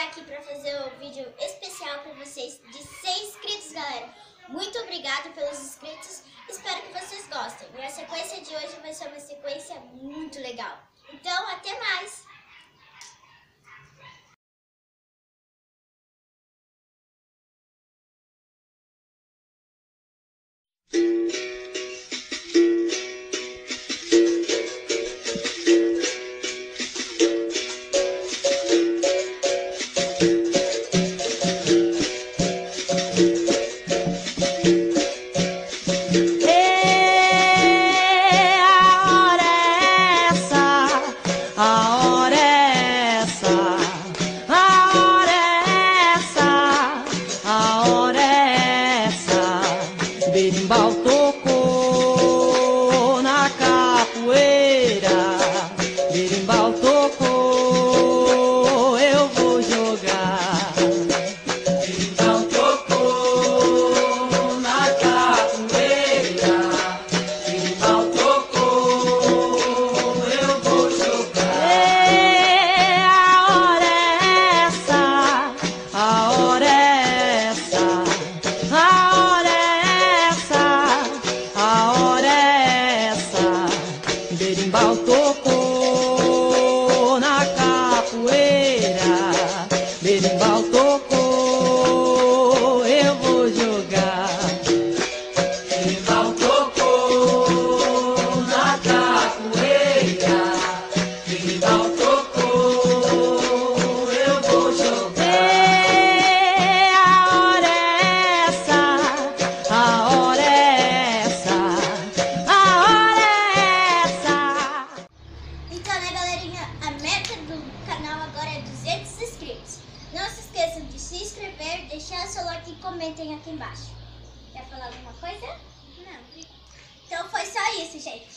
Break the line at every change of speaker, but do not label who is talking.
aqui para fazer um vídeo especial para vocês de 100 inscritos, galera. Muito obrigada pelos inscritos, espero que vocês gostem. E a sequência de hoje vai ser uma sequência muito legal. Então, até mais!
Berimbau tocou na capoeira, berimbau tocou, eu vou jogar. Berimbau tocou na capoeira, berimbau tocou, eu vou jogar. A hora é essa, a hora é essa, a hora berimbau tocou na capoeira, berimbau tocou, eu vou jogar. Berimbau tocou na capoeira, berimbau tocou, eu vou jogar. A hora é essa, a hora é essa, a hora é essa.
Então, né, galerinha, a meta do canal agora é 200 inscritos. Não se esqueçam de se inscrever, deixar seu like e comentem aqui embaixo. Quer falar alguma coisa? Não. Então foi só isso, gente.